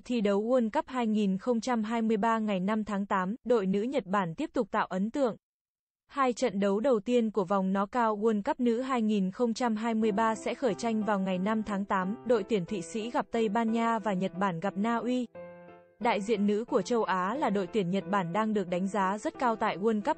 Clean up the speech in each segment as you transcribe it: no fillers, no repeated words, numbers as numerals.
Dịp thi đấu World Cup 2023 ngày 5 tháng 8, đội nữ Nhật Bản tiếp tục tạo ấn tượng. Hai trận đấu đầu tiên của vòng knock-out World Cup nữ 2023 sẽ khởi tranh vào ngày 5 tháng 8, đội tuyển Thụy Sĩ gặp Tây Ban Nha và Nhật Bản gặp Na Uy. Đại diện nữ của châu Á là đội tuyển Nhật Bản đang được đánh giá rất cao tại World Cup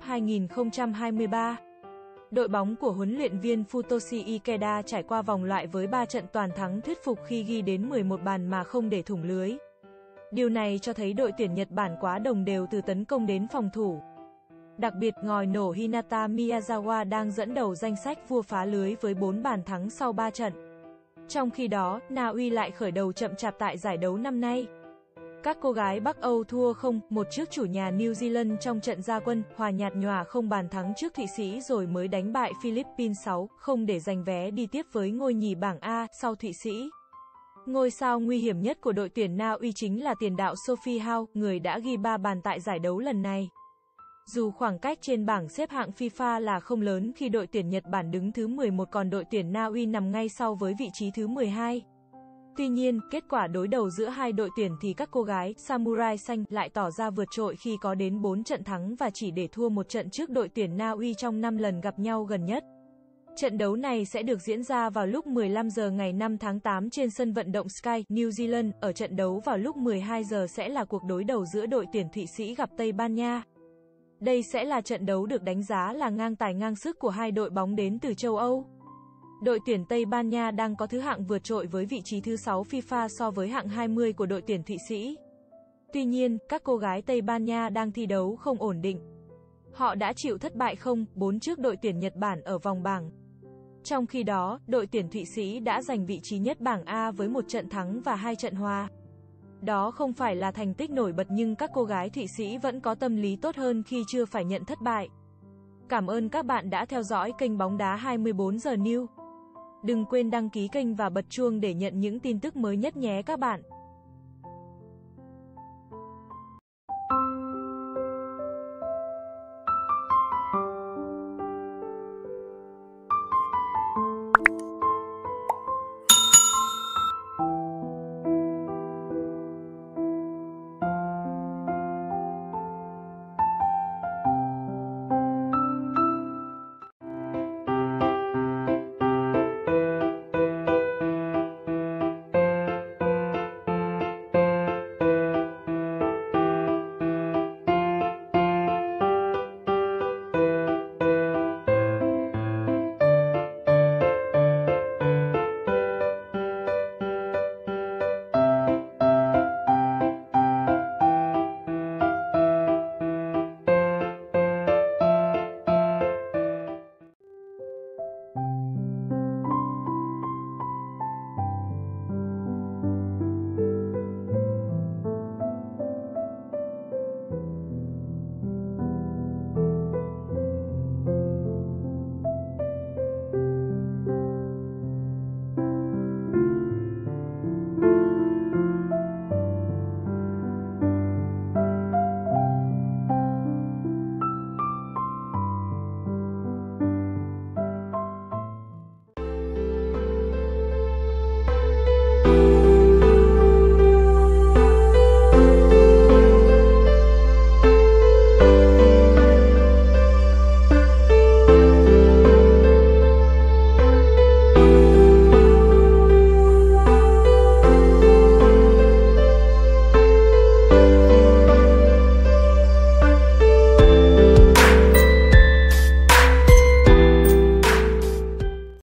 2023. Đội bóng của huấn luyện viên Futoshi Ikeda trải qua vòng loại với 3 trận toàn thắng thuyết phục khi ghi đến 11 bàn mà không để thủng lưới. Điều này cho thấy đội tuyển Nhật Bản quá đồng đều từ tấn công đến phòng thủ. Đặc biệt, ngòi nổ Hinata Miyazawa đang dẫn đầu danh sách vua phá lưới với 4 bàn thắng sau 3 trận. Trong khi đó, Na Uy lại khởi đầu chậm chạp tại giải đấu năm nay. Các cô gái Bắc Âu thua 0-1 trước chủ nhà New Zealand trong trận ra quân, hòa nhạt nhòa không bàn thắng trước Thụy Sĩ rồi mới đánh bại Philippines 6-0 để giành vé đi tiếp với ngôi nhì bảng A sau Thụy Sĩ. Ngôi sao nguy hiểm nhất của đội tuyển Na Uy chính là tiền đạo Sophie Hao, người đã ghi 3 bàn tại giải đấu lần này. Dù khoảng cách trên bảng xếp hạng FIFA là không lớn khi đội tuyển Nhật Bản đứng thứ 11 còn đội tuyển Na Uy nằm ngay sau với vị trí thứ 12. Tuy nhiên, kết quả đối đầu giữa hai đội tuyển thì các cô gái Samurai xanh lại tỏ ra vượt trội khi có đến 4 trận thắng và chỉ để thua một trận trước đội tuyển Na Uy trong 5 lần gặp nhau gần nhất. Trận đấu này sẽ được diễn ra vào lúc 15 giờ ngày 5 tháng 8 trên sân vận động Sky, New Zealand. Ở trận đấu vào lúc 12 giờ sẽ là cuộc đối đầu giữa đội tuyển Thụy Sĩ gặp Tây Ban Nha. Đây sẽ là trận đấu được đánh giá là ngang tài ngang sức của hai đội bóng đến từ châu Âu. Đội tuyển Tây Ban Nha đang có thứ hạng vượt trội với vị trí thứ 6 FIFA so với hạng 20 của đội tuyển Thụy Sĩ. Tuy nhiên, các cô gái Tây Ban Nha đang thi đấu không ổn định. Họ đã chịu thất bại 0-4 trước đội tuyển Nhật Bản ở vòng bảng. Trong khi đó, đội tuyển Thụy Sĩ đã giành vị trí nhất bảng A với 1 trận thắng và 2 trận hòa. Đó không phải là thành tích nổi bật nhưng các cô gái Thụy Sĩ vẫn có tâm lý tốt hơn khi chưa phải nhận thất bại. Cảm ơn các bạn đã theo dõi kênh Bóng đá 24 giờ News. Đừng quên đăng ký kênh và bật chuông để nhận những tin tức mới nhất nhé các bạn.